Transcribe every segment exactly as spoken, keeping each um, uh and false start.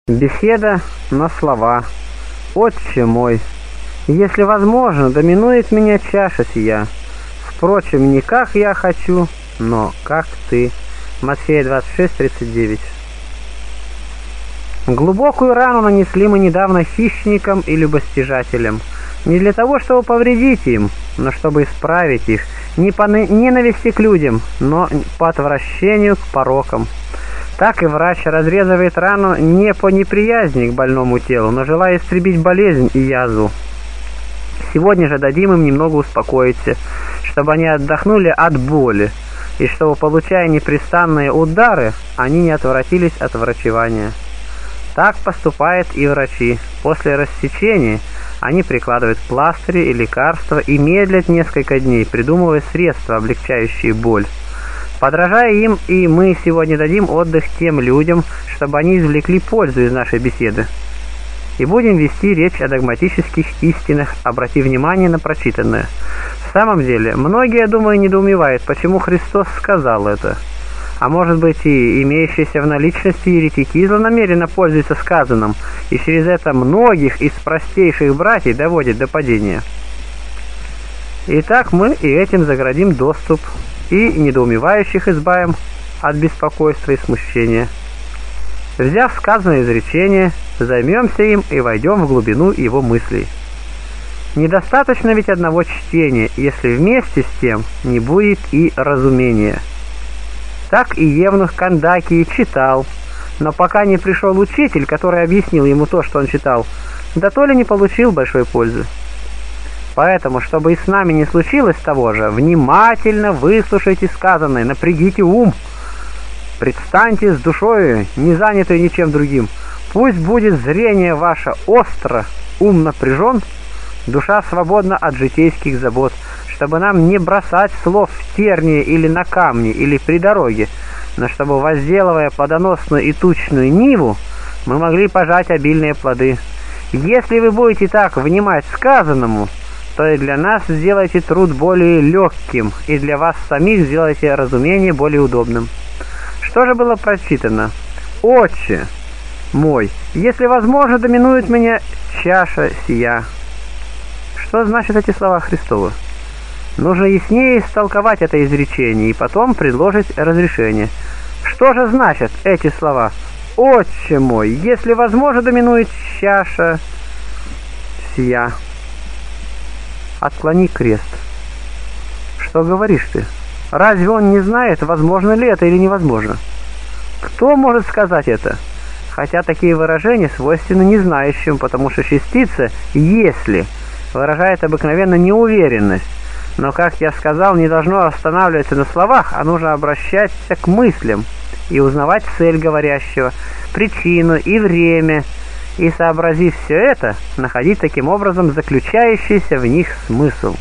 Беседа на слова. «Отче мой, если возможно, доминует меня чаша сия. Впрочем, не как я хочу, но как ты». Матфея двадцать шесть тридцать девять. Глубокую рану нанесли мы недавно хищникам и любостяжателям. Не для того, чтобы повредить им, но чтобы исправить их, не по ненависти к людям, но по отвращению к порокам. Так и врач разрезывает рану не по неприязни к больному телу, но желая истребить болезнь и язву. Сегодня же дадим им немного успокоиться, чтобы они отдохнули от боли, и чтобы, получая непрестанные удары, они не отвратились от врачевания. Так поступают и врачи. После рассечения они прикладывают пластыри и лекарства и медлят несколько дней, придумывая средства, облегчающие боль. Подражая им, и мы сегодня дадим отдых тем людям, чтобы они извлекли пользу из нашей беседы. И будем вести речь о догматических истинах, обрати внимание на прочитанное. В самом деле, многие, я думаю, недоумевают, почему Христос сказал это. А может быть, и имеющиеся в наличности еретики злонамеренно пользуются сказанным, и через это многих из простейших братьев доводит до падения. Итак, мы и этим заградим доступ, и недоумевающих избавим от беспокойства и смущения. Взяв сказанное изречение, займемся им и войдем в глубину его мыслей. Недостаточно ведь одного чтения, если вместе с тем не будет и разумения. Так и евнух Кандакии читал, но пока не пришел учитель, который объяснил ему то, что он читал, да то ли не получил большой пользы. Поэтому, чтобы и с нами не случилось того же, внимательно выслушайте сказанное, напрягите ум, предстаньте с душою, не занятой ничем другим. Пусть будет зрение ваше остро, ум напряжен, душа свободна от житейских забот, чтобы нам не бросать слов в тернии или на камни, или при дороге, но чтобы, возделывая плодоносную и тучную ниву, мы могли пожать обильные плоды. Если вы будете так внимать сказанному, то и для нас сделайте труд более легким, и для вас самих сделайте разумение более удобным. Что же было прочитано? «Отче мой, если возможно, доминует меня чаша сия». Что значат эти слова Христовы? Нужно яснее истолковать это изречение и потом предложить разрешение. Что же значат эти слова? «Отче мой, если возможно, доминует чаша сия». Отклони крест. Что говоришь ты? Разве он не знает, возможно ли это или невозможно? Кто может сказать это? Хотя такие выражения свойственны незнающим, потому что частица «если» выражает обыкновенно неуверенность. Но, как я сказал, не должно останавливаться на словах, а нужно обращаться к мыслям и узнавать цель говорящего, причину и время, и, сообразив все это, находить таким образом заключающийся в них смысл.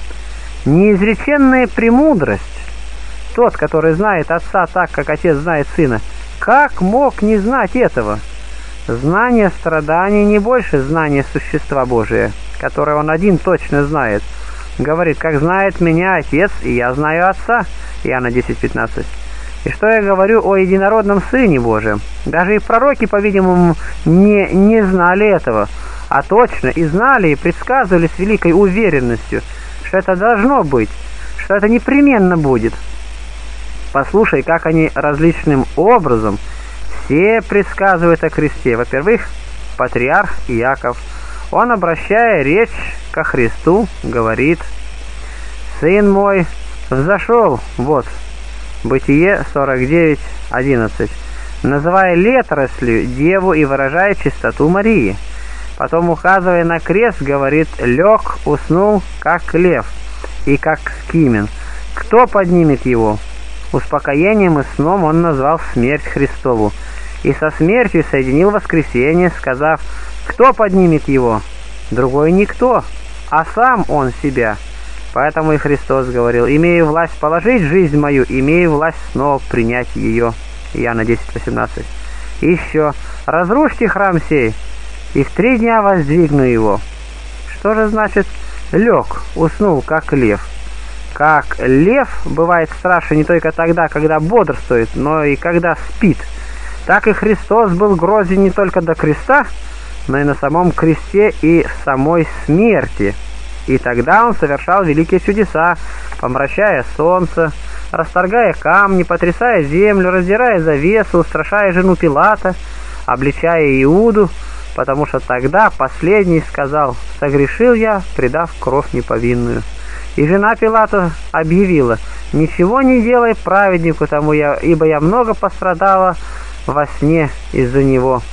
Неизреченная премудрость, тот, который знает Отца так, как Отец знает Сына, как мог не знать этого? Знание страданий не больше знания существа Божия, которое Он один точно знает. Говорит, как знает меня Отец, и я знаю Отца. Иоанна десять пятнадцать. И что я говорю о единородном Сыне Божьем? Даже и пророки, по-видимому, не, не знали этого, а точно и знали, и предсказывали с великой уверенностью, что это должно быть, что это непременно будет. Послушай, как они различным образом все предсказывают о кресте. Во-первых, патриарх Иаков. Он, обращая речь ко Христу, говорит: «Сын мой взошел, вот». Бытие сорок девять одиннадцать. Называя леторослью деву и выражая чистоту Марии. Потом, указывая на крест, говорит: «Лег, уснул, как лев и как скимен. Кто поднимет его?» Успокоением и сном он назвал смерть Христову. И со смертью соединил воскресение, сказав: «Кто поднимет его?» Другой никто, а сам он себя. Поэтому и Христос говорил: «Имею власть положить жизнь мою, имею власть снова принять ее». Иоанна десять восемнадцать. И еще: «Разрушьте храм сей, и в три дня воздвигну его». Что же значит «лег, уснул, как лев»? Как лев бывает страшен не только тогда, когда бодрствует, но и когда спит. Так и Христос был грозен не только до креста, но и на самом кресте и в самой смерти. И тогда он совершал великие чудеса, помрачая солнце, расторгая камни, потрясая землю, раздирая завесу, устрашая жену Пилата, обличая Иуду, потому что тогда последний сказал: «Согрешил я, предав кровь неповинную». И жена Пилата объявила: «Ничего не делай праведнику тому, я, ибо я много пострадала во сне из-за него».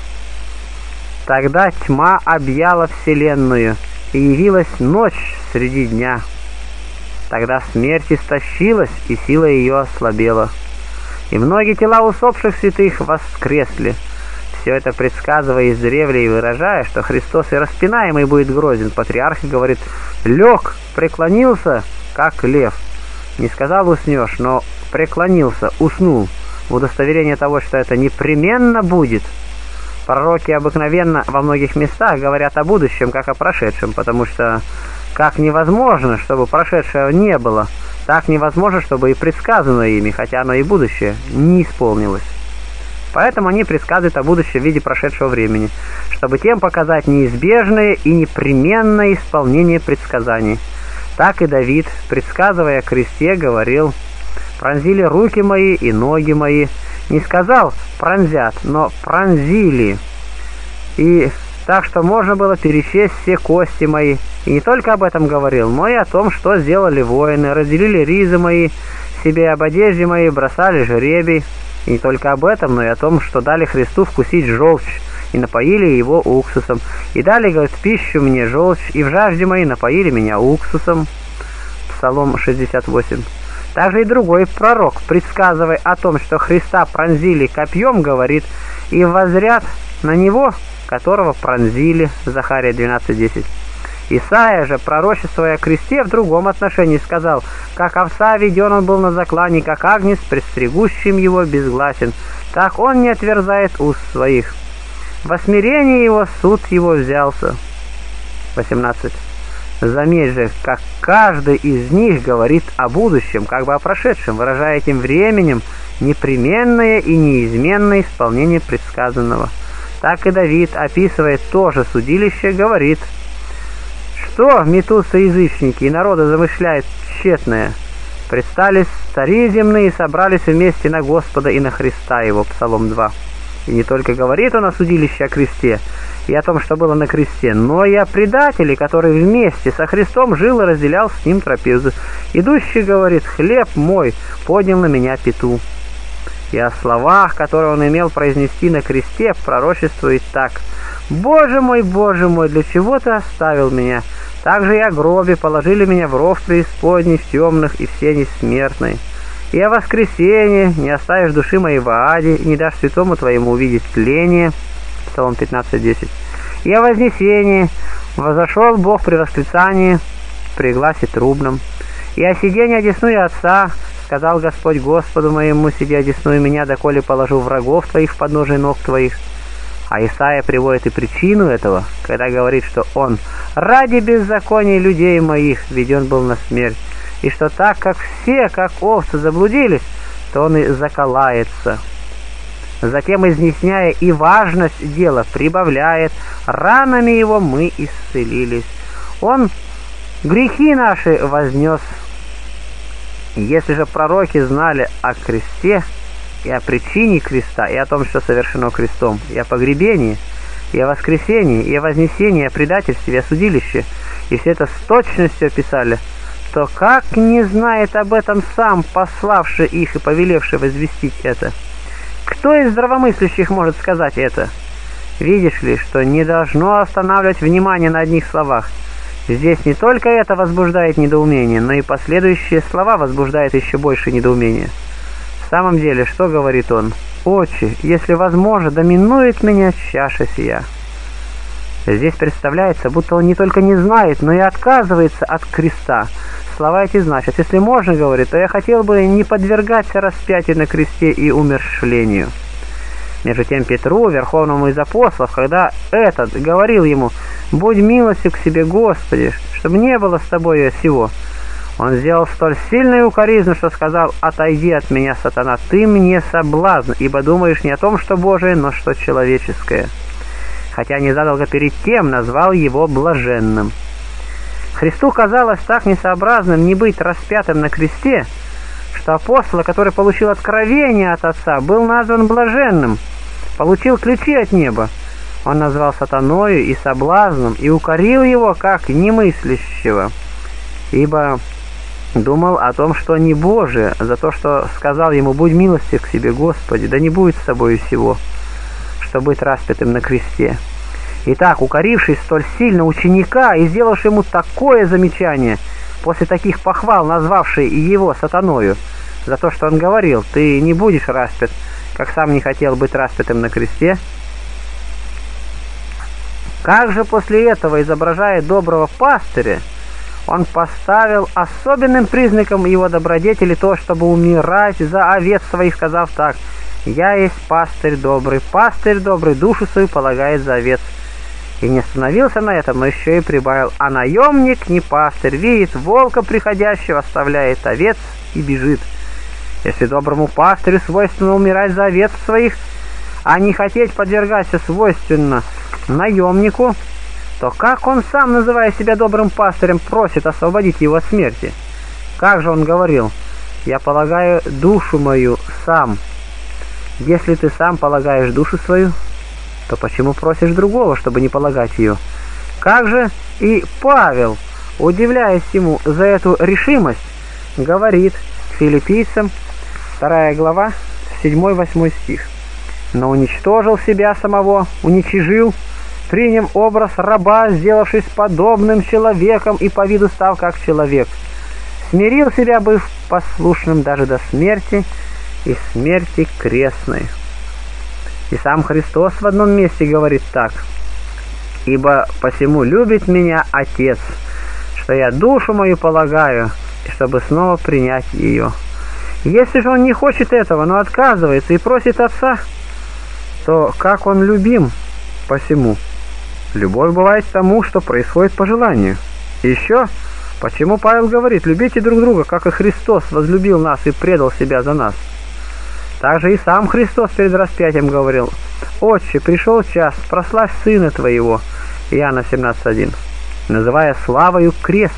Тогда тьма объяла вселенную, и явилась ночь среди дня. Тогда смерть истощилась, и сила ее ослабела. И многие тела усопших святых воскресли. Все это предсказывая издревле и выражая, что Христос и распинаемый будет грозен, патриарх говорит: «Лег, преклонился, как лев». Не сказал «уснешь», но преклонился, уснул, в удостоверение того, что это непременно будет. Пророки обыкновенно во многих местах говорят о будущем, как о прошедшем, потому что как невозможно, чтобы прошедшего не было, так невозможно, чтобы и предсказанное ими, хотя оно и будущее, не исполнилось. Поэтому они предсказывают о будущем в виде прошедшего времени, чтобы тем показать неизбежное и непременное исполнение предсказаний. Так и Давид, предсказывая о кресте, говорил: «Пронзили руки мои и ноги мои». Не сказал «пронзят», но «пронзили». И так что можно было перечесть все кости мои. И не только об этом говорил, но и о том, что сделали воины, разделили ризы мои себе, об одежде моей бросали жребий. И не только об этом, но и о том, что дали Христу вкусить желчь, и напоили его уксусом. И дали, говорит, пищу мне желчь, и в жажде моей напоили меня уксусом. Псалом шестьдесят восемь. Также и другой пророк, предсказывая о том, что Христа пронзили копьем, говорит: «И воззрят на него, которого пронзили». Захария двенадцать десять. Исаия же, пророчествуя о кресте, в другом отношении сказал: «Как овца веден он был на заклане, как агнец, предстригущим его безгласен, так он не отверзает уст своих. Во смирении его суд его взялся». восемнадцать. Заметь же, как каждый из них говорит о будущем, как бы о прошедшем, выражая этим временем непременное и неизменное исполнение предсказанного. Так и Давид, описывая то же судилище, говорит: «Что метутся язычники, и народы замышляют тщетное? Предстали цари земные и собрались вместе на Господа и на Христа его». Псалом два. И не только говорит он о судилище, о кресте и о том, что было на кресте, но и о предателе, который вместе со Христом жил и разделял с ним трапезу. Идущий говорит: «Хлеб мой поднял на меня пету». И о словах, которые он имел произнести на кресте, пророчествует так: «Боже мой, Боже мой, для чего ты оставил меня? Также и о гробе положили меня в ров преисподней, в темных и в сене смертной. И о воскресении не оставишь души моей в аде, и не дашь святому твоему увидеть тление». Псалом пятнадцать десять. «И о вознесении возошел Бог при восклицании, при гласе трубном. И о сидении одесную Отца, сказал Господь Господу моему: сиди одесную меня, доколе положу врагов твоих в подножие ног твоих». А Исаия приводит и причину этого, когда говорит, что он ради беззакония людей моих веден был на смерть, и что так как все, как овцы, заблудились, то он и заколается. Затем, изъясняя и важность дела, прибавляет: ранами его мы исцелились. Он грехи наши вознес. Если же пророки знали о кресте, и о причине креста, и о том, что совершено крестом, и о погребении, и о воскресении, и о вознесении, и о предательстве, и о судилище, и все это с точностью описали, то как не знает об этом сам пославший их и повелевший возвестить это? Кто из здравомыслящих может сказать это? Видишь ли, что не должно останавливать внимание на одних словах. Здесь не только это возбуждает недоумение, но и последующие слова возбуждают еще больше недоумения. В самом деле, что говорит он? «Отче, если возможно, доминует меня чаша сия». Здесь представляется, будто он не только не знает, но и отказывается от креста. Слова эти значат: если можно, говорит, то я хотел бы не подвергаться распятию на кресте и умерщвлению. Между тем Петру, верховному из апостолов, когда этот говорил ему: «Будь милостив к себе, Господи, чтобы не было с тобою сего», Он сделал столь сильную укоризну, что сказал: «Отойди от меня, сатана, ты мне соблазн, ибо думаешь не о том, что Божие, но что человеческое». Хотя незадолго перед тем назвал его блаженным. Христу казалось так несообразным не быть распятым на кресте, что апостол, который получил откровение от Отца, был назван блаженным, получил ключи от неба. Он назвал сатаною и соблазном и укорил его как немыслящего, ибо думал о том, что не Божие, за то, что сказал ему: «Будь милостив к себе, Господи, да не будет с тобою всего, что быть распятым на кресте». Итак, укоривший столь сильно ученика и сделавший ему такое замечание, после таких похвал назвавший его сатаною, за то, что он говорил: «Ты не будешь распят, как сам не хотел быть распятым на кресте», как же после этого, изображая доброго пастыря, он поставил особенным признаком его добродетели то, чтобы умирать за овец своих, сказав так: «Я есть пастырь добрый, пастырь добрый душу свою полагает за овец». И не остановился на этом, но еще и прибавил: «А наемник, не пастырь, видит волка приходящего, оставляет овец и бежит». Если доброму пастырю свойственно умирать за овец своих, а не хотеть подвергаться свойственно наемнику, то как он сам, называя себя добрым пастырем, просит освободить его от смерти? Как же он говорил: «Я полагаю душу мою сам». Если ты сам полагаешь душу свою, то почему просишь другого, чтобы не полагать ее? Как же и Павел, удивляясь ему за эту решимость, говорит филиппийцам, вторая глава, седьмой-восьмой стих: «Но уничтожил себя самого, уничижил, приняв образ раба, сделавшись подобным человеком и по виду став как человек. Смирил себя, быв послушным даже до смерти, и смерти крестной». И сам Христос в одном месте говорит так: «Ибо посему любит меня Отец, что я душу мою полагаю, чтобы снова принять ее». Если же он не хочет этого, но отказывается и просит Отца, то как он любим посему? Любовь бывает тому, что происходит по желанию. И еще, почему Павел говорит: «Любите друг друга, как и Христос возлюбил нас и предал себя за нас». Также и сам Христос перед распятием говорил: «Отче, пришел час, прославь Сына Твоего», Иоанна семнадцать один, называя славою крест.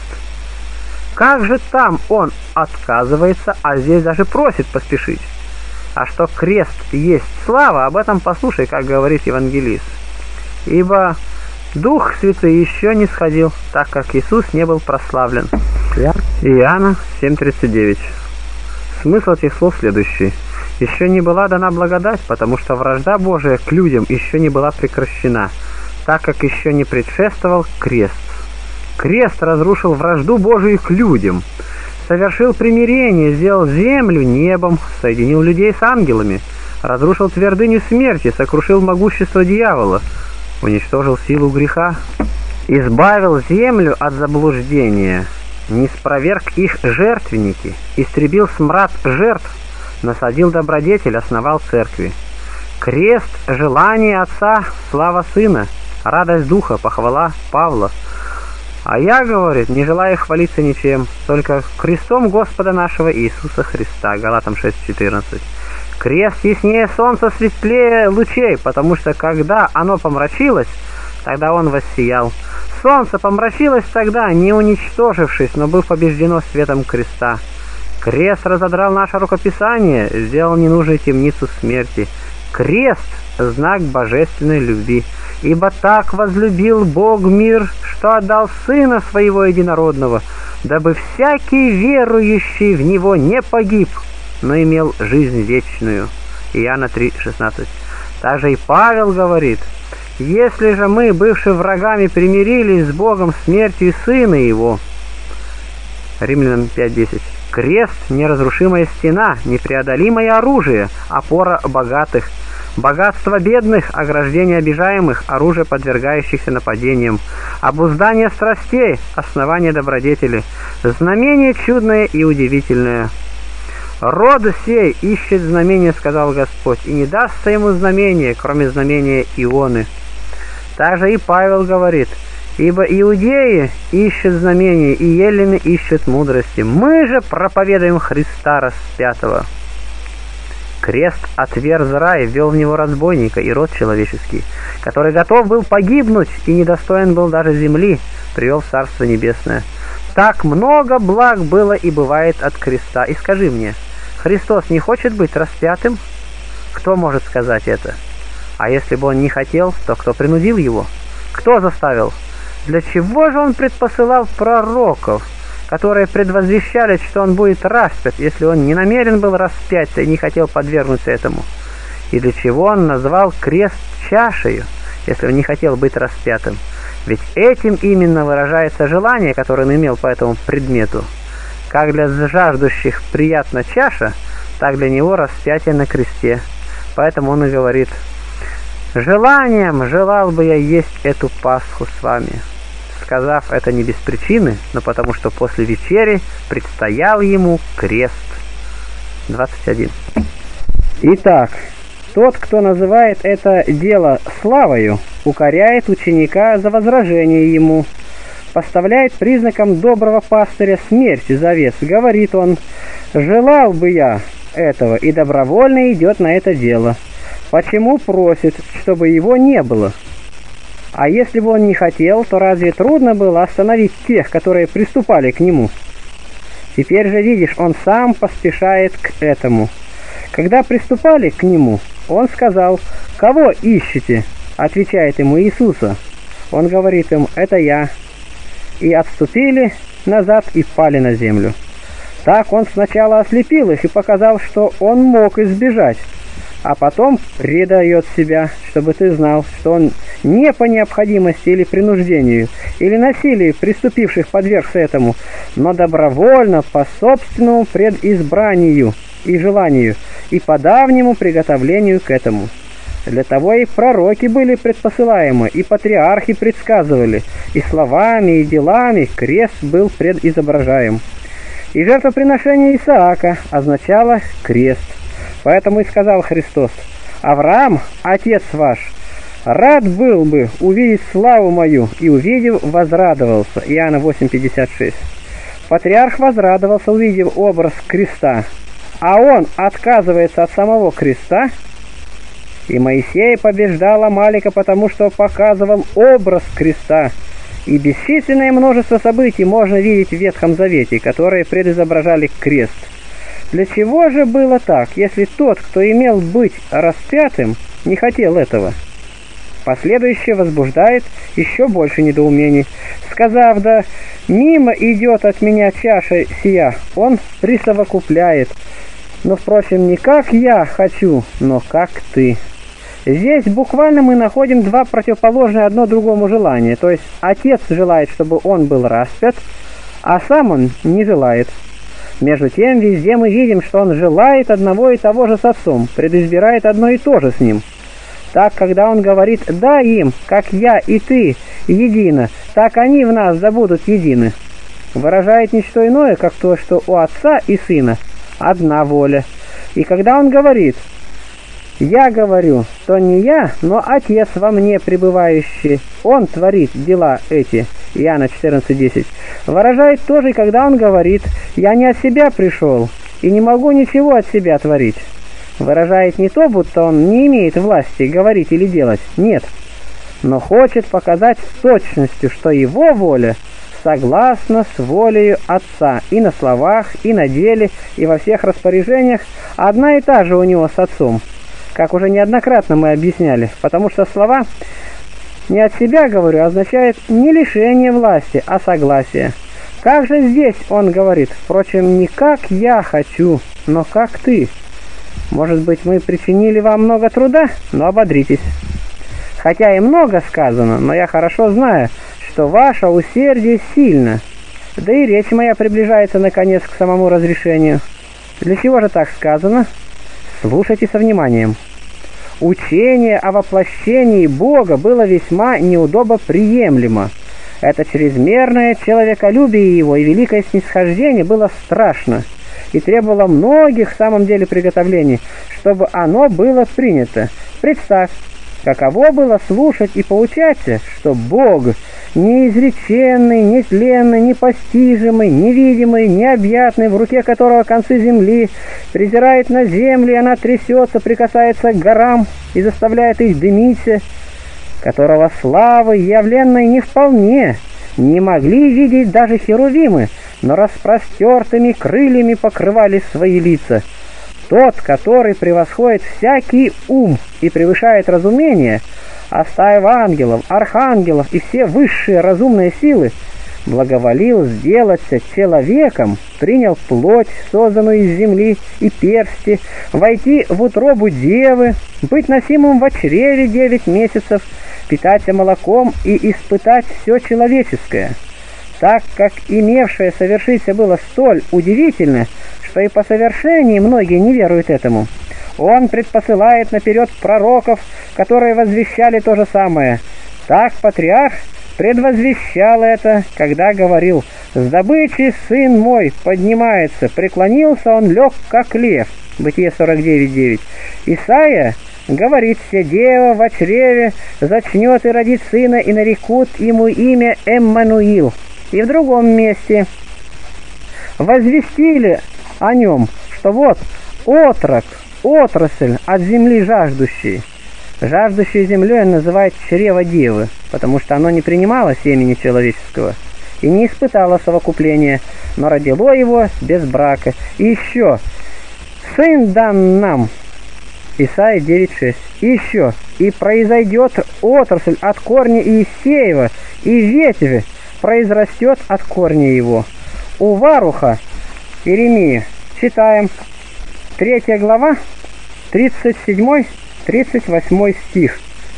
Как же там он отказывается, а здесь даже просит поспешить? А что крест есть слава, об этом послушай, как говорит евангелист. «Ибо Дух Святый еще не сходил, так как Иисус не был прославлен». Иоанна семь тридцать девять. Смысл этих слов следующий: еще не была дана благодать, потому что вражда Божия к людям еще не была прекращена, так как еще не предшествовал крест. Крест разрушил вражду Божию к людям, совершил примирение, сделал землю небом, соединил людей с ангелами, разрушил твердыню смерти, сокрушил могущество дьявола, уничтожил силу греха, избавил землю от заблуждения, не спроверг их жертвенники, истребил смрад жертв, насадил добродетель, основал церкви. Крест — желание Отца, слава Сына, радость Духа, похвала Павла. А я, говорит, не желаю хвалиться ничем, только крестом Господа нашего Иисуса Христа. Галатам шесть четырнадцать. Крест яснее солнца, светлее лучей, потому что когда оно помрачилось, тогда он воссиял. Солнце помрачилось тогда, не уничтожившись, но был побеждено светом креста. Крест разодрал наше рукописание, сделал ненужной темницу смерти. Крест — знак божественной любви. Ибо так возлюбил Бог мир, что отдал Сына Своего Единородного, дабы всякий верующий в Него не погиб, но имел жизнь вечную. Иоанна три шестнадцать. Также и Павел говорит: «Если же мы, бывшие врагами, примирились с Богом смертью Сына Его». Римлянам пять десять. Крест — неразрушимая стена, непреодолимое оружие, опора богатых, богатство бедных, ограждение обижаемых, оружие подвергающихся нападениям, обуздание страстей, основание добродетели, знамение чудное и удивительное. «Род сей ищет знамение, — сказал Господь, — и не дастся ему знамение, кроме знамения Ионы». Также и Павел говорит: Ибо иудеи ищут знамения, и еллины ищут мудрости. Мы же проповедуем Христа распятого. Крест отверз рай, ввел в него разбойника и род человеческий, который готов был погибнуть и недостоин был даже земли, привел в Царство Небесное. Так много благ было и бывает от креста. И скажи мне, Христос не хочет быть распятым? Кто может сказать это? А если бы он не хотел, то кто принудил его? Кто заставил? Для чего же он предпосылал пророков, которые предвозвещали, что он будет распят, если он не намерен был распяться и не хотел подвергнуться этому? И для чего он назвал крест чашею, если он не хотел быть распятым? Ведь этим именно выражается желание, которое он имел по этому предмету. Как для жаждущих приятна чаша, так для него распятие на кресте. Поэтому он и говорит: «Желанием желал бы я есть эту Пасху с вами», сказав это не без причины, но потому что после вечери предстоял ему крест. двадцать один. Итак, тот, кто называет это дело славою, укоряет ученика за возражение ему, поставляет признаком доброго пастыря смерть за вес. Говорит он: «Желал бы я этого», и добровольно идет на это дело. Почему просит, чтобы его не было? А если бы он не хотел, то разве трудно было остановить тех, которые приступали к нему? Теперь же видишь, он сам поспешает к этому. Когда приступали к нему, он сказал: «Кого ищете?» Отвечает ему Иисуса. Он говорит им: «Это я». И отступили назад и пали на землю. Так он сначала ослепил их и показал, что он мог избежать, а потом предает себя, чтобы ты знал, что он не по необходимости или принуждению, или насилию приступивших подвергся этому, но добровольно по собственному предизбранию и желанию, и по давнему приготовлению к этому. Для того и пророки были предпосылаемы, и патриархи предсказывали, и словами, и делами крест был предизображаем. И жертвоприношение Исаака означало крест. Поэтому и сказал Христос: «Авраам, отец ваш, рад был бы увидеть славу мою, и, увидев, возрадовался». Иоанна восемь пятьдесят шесть. Патриарх возрадовался, увидев образ креста, а он отказывается от самого креста. И Моисей побеждал Амалика, потому что показывал образ креста. И бесчисленное множество событий можно видеть в Ветхом Завете, которые предизображали крест. Для чего же было так, если тот, кто имел быть распятым, не хотел этого? Последующее возбуждает еще больше недоумений. Сказав: «Да мимо идет от меня чаша сия», он присовокупляет: «Но, впрочем, не как я хочу, но как ты». Здесь буквально мы находим два противоположные одно другому желания. То есть отец желает, чтобы он был распят, а сам он не желает. Между тем, везде мы видим, что он желает одного и того же с отцом, предизбирает одно и то же с ним. Так, когда он говорит: «Да им, как я и ты, едино, так они в нас да будут едины», выражает не что иное, как то, что у отца и сына одна воля. И когда он говорит: «Я говорю, то не я, но Отец во мне пребывающий, Он творит дела эти», Иоанна четырнадцать десять, выражает тоже, когда он говорит: «Я не от себя пришел и не могу ничего от себя творить». Выражает не то, будто он не имеет власти говорить или делать, нет, но хочет показать с точностью, что его воля согласна с волею Отца и на словах, и на деле, и во всех распоряжениях одна и та же у него с Отцом. Как уже неоднократно мы объясняли, потому что слова «не от себя говорю» означает не лишение власти, а согласие. Как же здесь он говорит: «Впрочем, не как я хочу, но как ты». Может быть, мы причинили вам много труда, но ободритесь. Хотя и много сказано, но я хорошо знаю, что ваше усердие сильно, да и речь моя приближается наконец к самому разрешению. Для чего же так сказано? Слушайте со вниманием. Учение о воплощении Бога было весьма неудобоприемлемо. Это чрезмерное человеколюбие его и великое снисхождение было страшно и требовало многих в самом деле приготовлений, чтобы оно было принято. Представь, каково было слушать и поучаться, что Бог неизреченный, нетленный, непостижимый, невидимый, необъятный, в руке которого концы земли, презирает на землю, и она трясется, прикасается к горам и заставляет их дымиться, которого славы, явленной не вполне, не могли видеть даже херувимы, но распростертыми крыльями покрывали свои лица. Тот, который превосходит всякий ум и превышает разумение, оставив ангелов, архангелов и все высшие разумные силы, благоволил сделаться человеком, принял плоть, созданную из земли и персти, войти в утробу девы, быть носимым во чреве девять месяцев, питаться молоком и испытать все человеческое. Так как имевшее совершиться было столь удивительно, что и по совершении многие не веруют этому, он предпосылает наперед пророков, которые возвещали то же самое. Так патриарх предвозвещал это, когда говорил: «С добычи сын мой поднимается, преклонился он, лег как лев». Бытие сорок девять девять. Исайя говорит: «Се дева во чреве зачнет и родит сына, и нарекут ему имя Эммануил». И в другом месте возвестили о нем, что вот отрок, отрасль от земли жаждущей. Жаждущей землей он называет чрево девы, потому что оно не принимало семени человеческого и не испытало совокупления, но родило его без брака. И еще сын дан нам, Исайя девять шесть. И еще и произойдет отрасль от корня Иисеева, и ветвь произрастет от корня его. У Варуха, Иеремия, читаем третья глава, тридцать седьмой тридцать восьмой стих.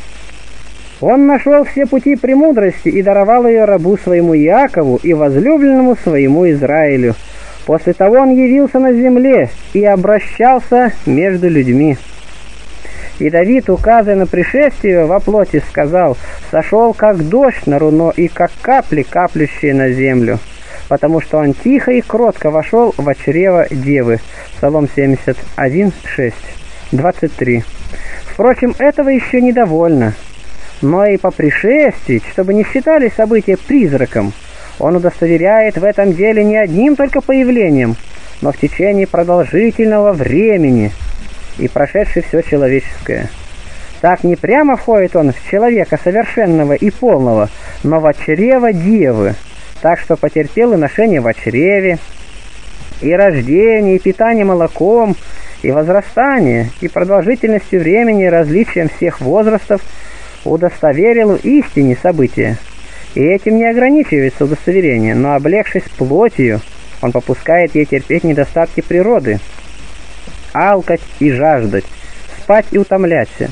«Он нашел все пути премудрости и даровал ее рабу своему Иакову и возлюбленному своему Израилю. После того он явился на земле и обращался между людьми». И Давид, указывая на пришествие во плоти, сказал: «Сошел, как дождь на руно, и как капли, каплющие на землю, потому что он тихо и кротко вошел во чрево девы». Псалом семьдесят один шесть двадцать три. Впрочем, этого еще недовольно, но и по пришествии, чтобы не считали события призраком, он удостоверяет в этом деле не одним только появлением, но в течение продолжительного времени и прошедшее все человеческое. Так не прямо входит он в человека совершенного и полного, но во чрево девы, так что потерпел и ношение во чреве, и рождение, и питание молоком, и возрастание, и продолжительностью времени, и различием всех возрастов удостоверил истине события. И этим не ограничивается удостоверение, но, облегшись плотью, он попускает ей терпеть недостатки природы, алкать и жаждать, спать и утомляться.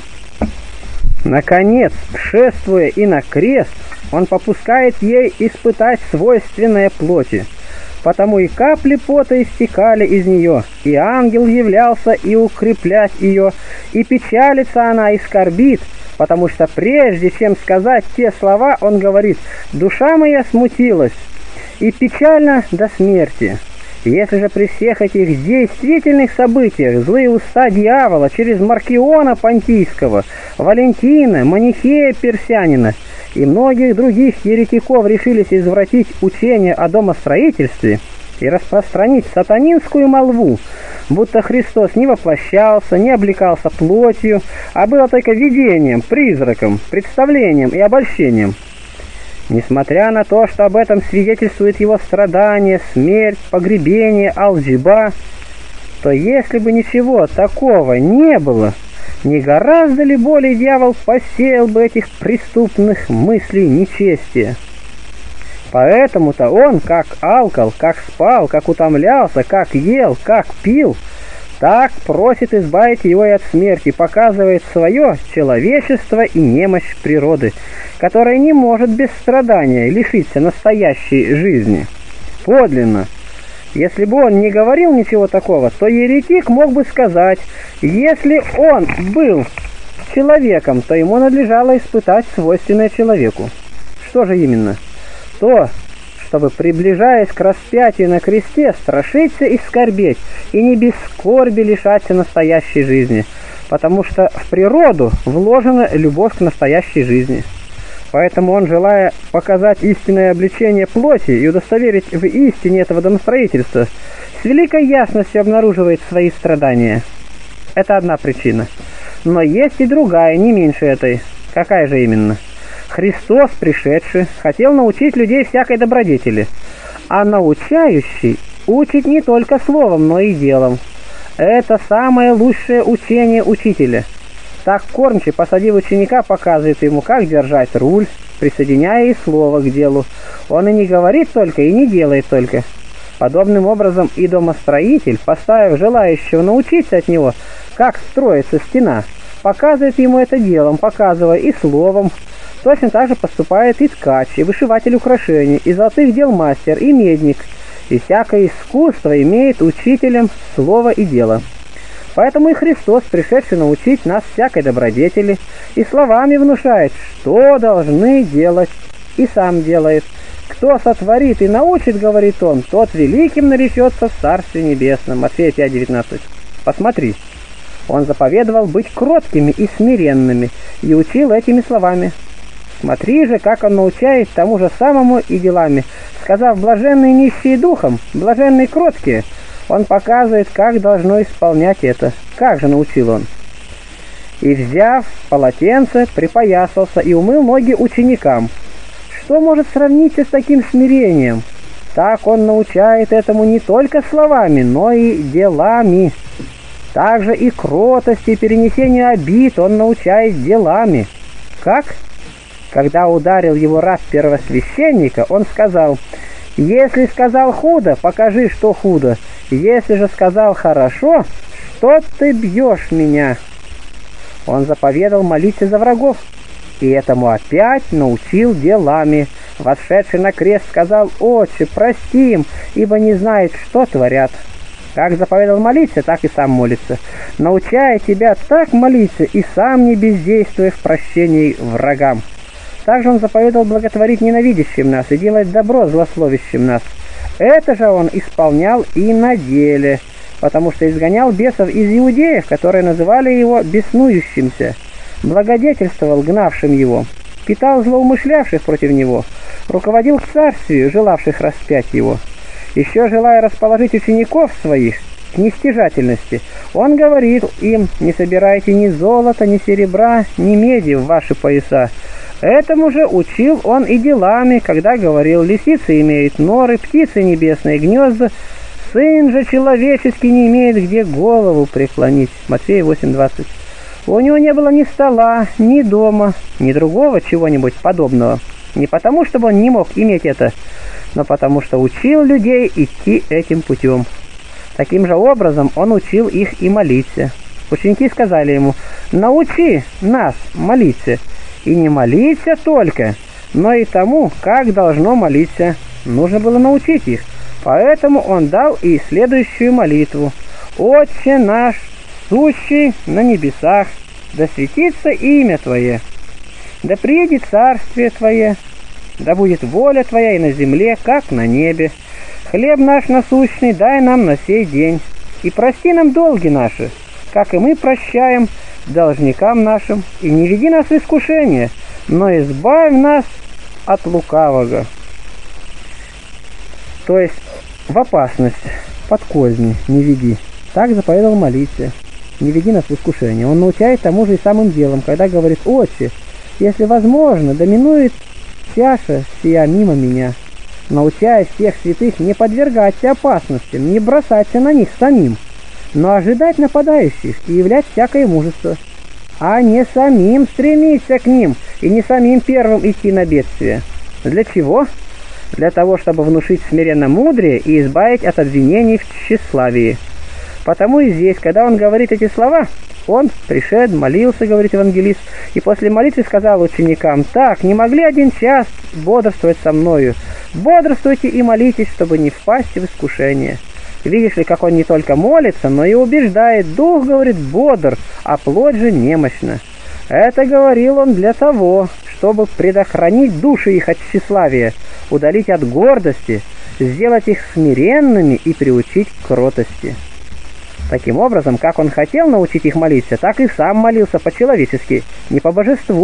Наконец, шествуя и на крест, он попускает ей испытать свойственное плоти. Потому и капли пота истекали из нее, и ангел являлся и укреплять ее, и печалится она и скорбит, потому что прежде чем сказать те слова, он говорит: «Душа моя смутилась, и печально до смерти». Если же при всех этих действительных событиях злые уста дьявола через Маркиона Понтийского, Валентина, Манихея Персянина и многих других еретиков решились извратить учение о домостроительстве и распространить сатанинскую молву, будто Христос не воплощался, не облекался плотью, а был только видением, призраком, представлением и обольщением. Несмотря на то, что об этом свидетельствует его страдания, смерть, погребение, алжиба, то если бы ничего такого не было, не гораздо ли более дьявол посеял бы этих преступных мыслей нечестия? Поэтому-то он, как алкал, как спал, как утомлялся, как ел, как пил, так просит избавить его и от смерти, показывает свое человечество и немощь природы, которая не может без страдания лишиться настоящей жизни. Подлинно, если бы он не говорил ничего такого, то еретик мог бы сказать: если он был человеком, то ему надлежало испытать свойственное человеку. Что же именно? То, чтобы, приближаясь к распятию на кресте, страшиться и скорбеть, и не без скорби лишаться настоящей жизни, потому что в природу вложена любовь к настоящей жизни. Поэтому он, желая показать истинное обличение плоти и удостоверить в истине этого домостроительства, с великой ясностью обнаруживает свои страдания. Это одна причина. Но есть и другая, не меньше этой. Какая же именно? Христос, пришедший, хотел научить людей всякой добродетели, а научающий учит не только словом, но и делом. Это самое лучшее учение учителя. Так кормчий, посадив ученика, показывает ему, как держать руль, присоединяя и слово к делу. Он и не говорит только, и не делает только. Подобным образом и домостроитель, поставив желающего научиться от него, как строится стена, показывает ему это делом, показывая и словом. Точно так же поступает и ткач, и вышиватель украшений, и золотых дел мастер, и медник. И всякое искусство имеет учителем слово и дело. Поэтому и Христос, пришедший научить нас всякой добродетели, и словами внушает, что должны делать, и сам делает. Кто сотворит и научит, говорит он, тот великим наречется в Царстве Небесном. Матфея пять девятнадцать. Посмотри. Он заповедовал быть кроткими и смиренными, и учил этими словами. Смотри же, как он научает тому же самому и делами. Сказав «блаженные нищие духом», «блаженные кроткие», он показывает, как должно исполнять это. Как же научил он? «И, взяв полотенце, припоясался и умыл ноги ученикам». Что может сравниться с таким смирением? Так он научает этому не только словами, но и делами. Также и кротости, и перенесению обид он научает делами. Как? Когда ударил его раб первосвященника, он сказал: «Если сказал худо, покажи, что худо. Если же сказал хорошо, что ты бьешь меня?» Он заповедал молиться за врагов, и этому опять научил делами. Восшедший на крест сказал: «Отче, прости им, ибо не знают, что творят». Как заповедал молиться, так и сам молится, научая тебя так молиться и сам не бездействуя в прощении врагам. Также он заповедал благотворить ненавидящим нас и делать добро злословящим нас. Это же он исполнял и на деле, потому что изгонял бесов из иудеев, которые называли его беснующимся, благодетельствовал гнавшим его, питал злоумышлявших против него, руководил к царствию, желавших распять его. Еще желая расположить учеников своих к нестяжательности, он говорит им: «Не собирайте ни золота, ни серебра, ни меди в ваши пояса». Этому же учил он и делами, когда говорил: «Лисицы имеют норы, птицы небесные гнезда, сын же человеческий не имеет где голову преклонить». Матфея восемь двадцать. У него не было ни стола, ни дома, ни другого чего-нибудь подобного. Не потому, чтобы он не мог иметь это, но потому что учил людей идти этим путем. Таким же образом он учил их и молиться. Ученики сказали ему: «Научи нас молиться». И не молиться только, но и тому, как должно молиться. Нужно было научить их. Поэтому он дал и следующую молитву: «Отче наш, сущий на небесах, да светится имя Твое, да приедет царствие Твое, да будет воля Твоя и на земле, как на небе. Хлеб наш насущный дай нам на сей день, и прости нам долги наши, как и мы прощаем должникам нашим, и не веди нас в искушение, но избавь нас от лукавого». То есть в опасность, под козни не веди. Так заповедал молиться: «Не веди нас в искушение». Он научает тому же и самым делом, когда говорит: «Отче, если возможно, доминует чаша сия мимо меня», научая всех святых не подвергаться опасностям, не бросаться на них самим, но ожидать нападающих и являть всякое мужество, а не самим стремиться к ним и не самим первым идти на бедствие. Для чего? Для того, чтобы внушить смиренно мудрее и избавить от обвинений в тщеславии. Потому и здесь, когда он говорит эти слова, он пришед, молился, говорит евангелист, и после молитвы сказал ученикам: «Так, не могли один час бодрствовать со мною? Бодрствуйте и молитесь, чтобы не впасть в искушение». Видишь ли, как он не только молится, но и убеждает. Дух, говорит, бодр, а плоть же немощна. Это говорил он для того, чтобы предохранить души их от тщеславия, удалить от гордости, сделать их смиренными и приучить к кротости. Таким образом, как он хотел научить их молиться, так и сам молился по-человечески, не по божеству.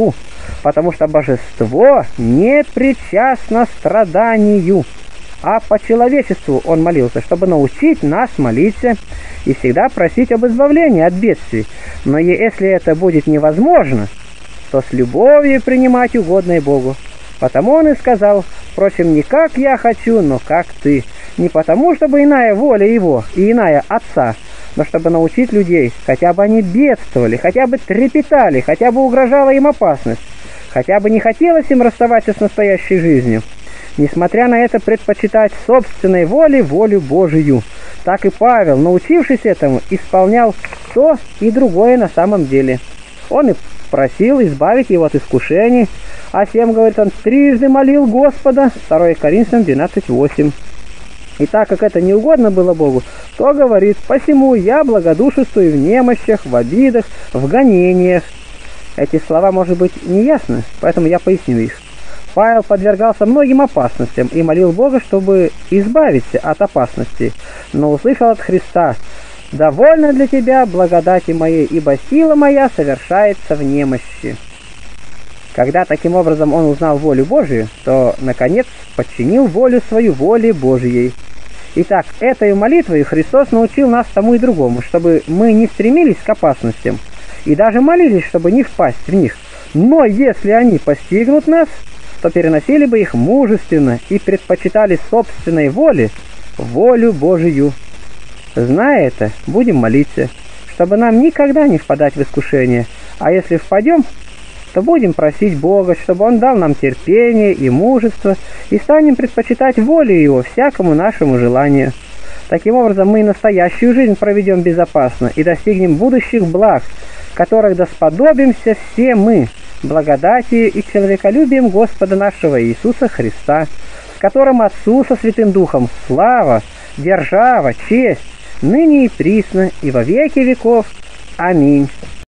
потому что божество не причастно страданию, а по человечеству он молился, чтобы научить нас молиться и всегда просить об избавлении от бедствий. Но если это будет невозможно, то с любовью принимать угодное Богу. Потому он и сказал: впрочем, не как я хочу, но как ты. Не потому, чтобы иная воля его и иная Отца, но чтобы научить людей, хотя бы они бедствовали, хотя бы трепетали, хотя бы угрожала им опасность, хотя бы не хотелось им расставаться с настоящей жизнью, несмотря на это предпочитать собственной воле волю Божию. Так и Павел, научившись этому, исполнял то и другое на самом деле. Он и просил избавить его от искушений, а всем, говорит он, трижды молил Господа, второе Коринфянам двенадцать восемь. И так как это не угодно было Богу, то говорит: посему я благодушествую в немощах, в обидах, в гонениях. Эти слова, может быть, не ясны, поэтому я поясню их. Павел подвергался многим опасностям и молил Бога, чтобы избавиться от опасностей, но услышал от Христа: «Довольно для тебя благодати моей, ибо сила моя совершается в немощи». Когда таким образом он узнал волю Божию, то, наконец, подчинил волю свою воле Божией. Итак, этой молитвой Христос научил нас тому и другому, чтобы мы не стремились к опасностям и даже молились, чтобы не впасть в них. Но если они постигнут нас, то переносили бы их мужественно и предпочитали собственной воле волю Божию. Зная это, будем молиться, чтобы нам никогда не впадать в искушение, а если впадем, то будем просить Бога, чтобы Он дал нам терпение и мужество, и станем предпочитать волю Его всякому нашему желанию. Таким образом, мы настоящую жизнь проведем безопасно и достигнем будущих благ, которых досподобимся все мы, благодатью и человеколюбием Господа нашего Иисуса Христа, с которым Отцу со Святым Духом слава, держава, честь, ныне и присно, и во веки веков. Аминь.